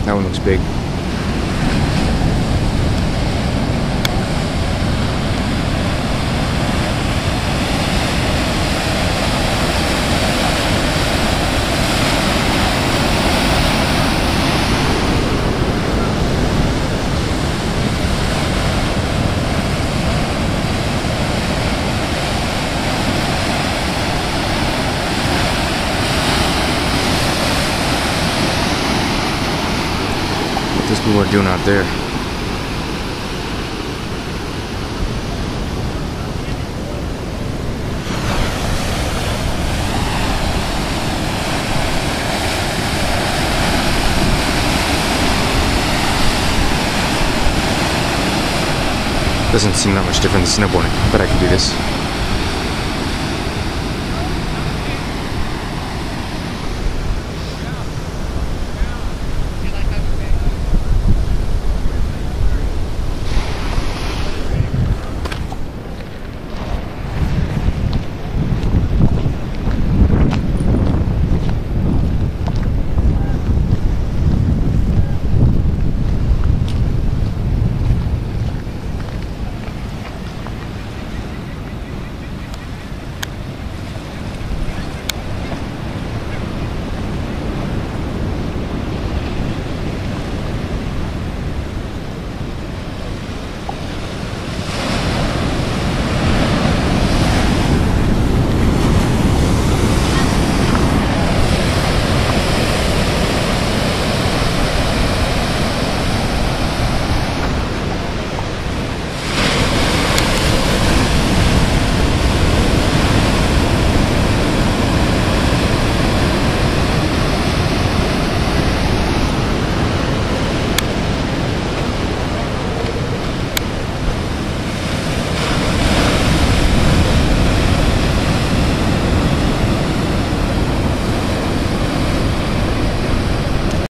That one looks big. What these people are doing out there. Doesn't seem that much different than snowboarding, but I can do this.